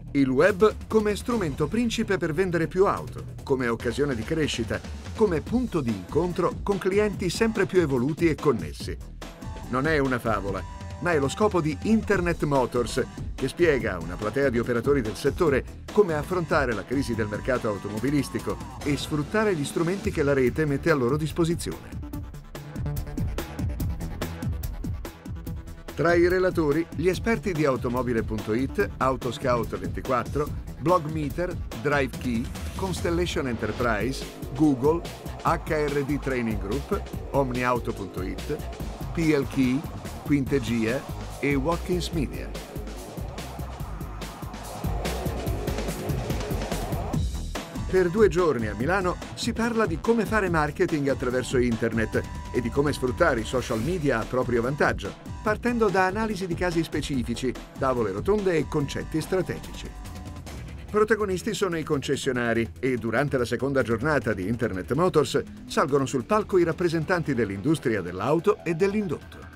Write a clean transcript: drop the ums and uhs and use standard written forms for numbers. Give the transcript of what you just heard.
Il web come strumento principe per vendere più auto, come occasione di crescita, come punto di incontro con clienti sempre più evoluti e connessi. Non è una favola, ma è lo scopo di Internet Motors, che spiega a una platea di operatori del settore come affrontare la crisi del mercato automobilistico e sfruttare gli strumenti che la rete mette a loro disposizione. Tra i relatori, gli esperti di Automobile.it, Autoscout24, Blogmeter, DriveKey, Constellation Enterprise, Google, HRD Training Group, OmniAuto.it, PLKey, Quintegia e Watkins Media. Per 2 giorni a Milano si parla di come fare marketing attraverso internet e di come sfruttare i social media a proprio vantaggio, partendo da analisi di casi specifici, tavole rotonde e concetti strategici. Protagonisti sono i concessionari e durante la seconda giornata di Internet Motors salgono sul palco i rappresentanti dell'industria dell'auto e dell'indotto.